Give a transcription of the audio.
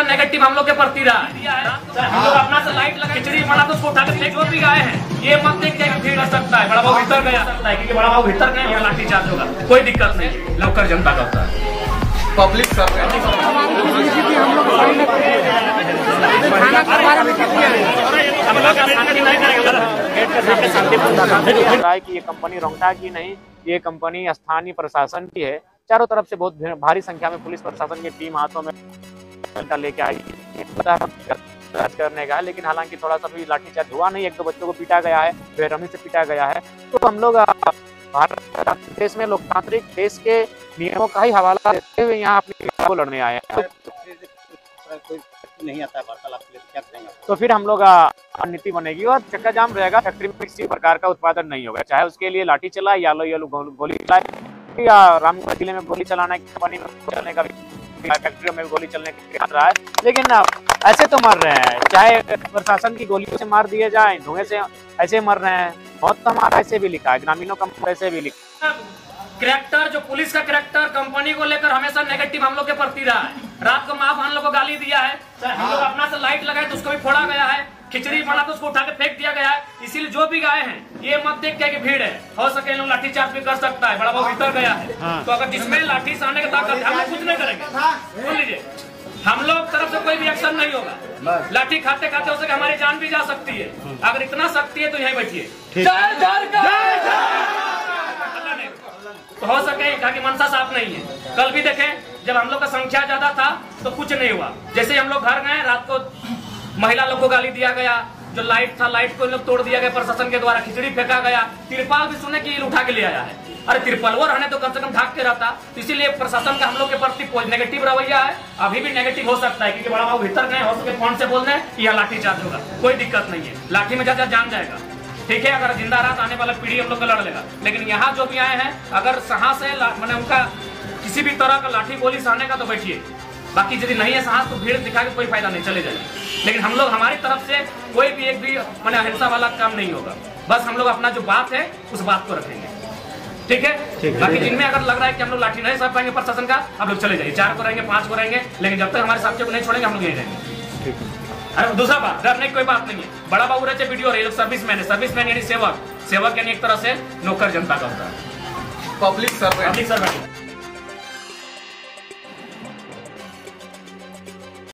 हमेशा नेगेटिव हम लोग के प्रति रहा है। हम लोग अपना से लाइट लगा खिचड़ी बना तो उसको उठा के फेंक भी गए हैं। ये मत देख के भीड़ आ सकता है, बड़ा बाबू भीतर गया सकता है, क्योंकि बड़ा बाबू भीतर गए यहाँ लाठी चार्ज होगा, कोई दिक्कत नहीं। लवकर जनता का होता है पब्लिक सर्विस कि ये कंपनी रोहटा की नहीं, ये कंपनी स्थानीय प्रशासन की है। चारों तरफ से बहुत भारी संख्या में पुलिस प्रशासन की टीम हाथों में लेके आई करने का, लेकिन हालांकि थोड़ा सा भी लाठीचार्ज हुआ नहीं। एक दो बच्चों को पीटा गया है, बेरहमी से पीटा गया है। तो हम लोग भारत देश में लोकतांत्रिक देश के नियमों का ही हवाला देते हुए यहाँ अपनी को लड़ने आए हैं। नहीं आता है वार्तालाप के लिए, क्या करेंगे? तो फिर हम लोग नीति बनेगी और चक्का जाम रहेगा। फैक्ट्री में किसी प्रकार का उत्पादन नहीं होगा, चाहे उसके लिए लाठी चलाए या गोली चलाए या रामगढ़ जिले में गोली चलाना, कंपनी में चलने का फैक्ट्रियों में गोली चलने का रहा है। लेकिन ऐसे तो मर रहे हैं, चाहे प्रशासन की गोलियों से मार दिए जाए, धुएं से ऐसे मर रहे हैं। बहुत तो हमारा ऐसे भी लिखा है, ग्रामीणों का ऐसे भी लिखा है। कैरेक्टर जो पुलिस का कैरेक्टर कंपनी को लेकर हमेशा नेगेटिव हम लोग के प्रति रहा है। रात को माँ बहन लोग को गाली दिया है, हम लोग अपना से लाइट लगाए तो उसको भी फोड़ा गया है, खिचड़ी बना तो उसको उठा के फेंक दिया गया है। इसीलिए जो भी गए हैं ये मत देख के कि भीड़ है, हो सके लोग लाठी चार्ज भी कर सकता है, बड़ा बाबू भीतर गया है। तो अगर जिसमें लाठी से आने की ताकत है, हम लोग कुछ नहीं करेंगे। सुन लीजिए, हम लोग तरफ से कोई भी एक्शन नहीं होगा। लाठी खाते खाते हो सके हमारी जान भी जा सकती है। अगर इतना शक्ति है तो यहीं बैठिए। तो हो सके कि मंशा साफ नहीं है। कल भी देखें जब हम लोग का संख्या ज्यादा था तो कुछ नहीं हुआ। जैसे हम लोग घर गए, रात को महिला लोग को गाली दिया गया, जो लाइट था लाइट को लोग तोड़ दिया गया प्रशासन के द्वारा, खिचड़ी फेंका गया, तिरपाल भी सुने कि उठा के ले आया है। अरे तिरपालवर रहने तो कम से कम ढाक के रहता। तो इसीलिए प्रशासन का हम लोग के प्रति नेगेटिव रवैया है, अभी भी नेगेटिव हो सकता है, क्योंकि बड़ा बाबू भीतर गए, हो सके फोन से बोल दें कि यह लाठी चार्ज होगा, कोई दिक्कत नहीं है। लाठी में ज्यादा जान जाएगा, ठीक है। अगर जिंदा रात आने वाला पीढ़ी हम लोग का लड़ लेगा। लेकिन यहाँ जो भी आए हैं, अगर साहस है मैंने उनका किसी भी तरह का लाठी गोली सहने का तो बैठिए, बाकी यदि नहीं है साहस तो भीड़ दिखा के कोई फायदा नहीं, चले जाए। लेकिन हम लोग हमारी तरफ से कोई भी एक भी मैंने अहिंसा वाला काम नहीं होगा। बस हम लोग अपना जो बात है उस बात को रखेंगे, ठीक है। बाकी जिनमें अगर लग रहा है कि हम लोग लाठी नहीं सह पाएंगे प्रशासन का, आप लोग चले जाइए। 4 को रहेंगे, 5 को रहेंगे, लेकिन जब तक हमारे साथियों को नहीं छोड़ेंगे हम लोग यही रहेंगे। अरे दूसरा बात, डरने की कोई बात नहीं है। बड़ा बाबू रहे वीडियो रहे, सर्विसमैन है। सर्विसमैन यानी सेवक, सेवक यानी एक तरह से नौकर जनता का होता है, पब्लिक सर्वेंट।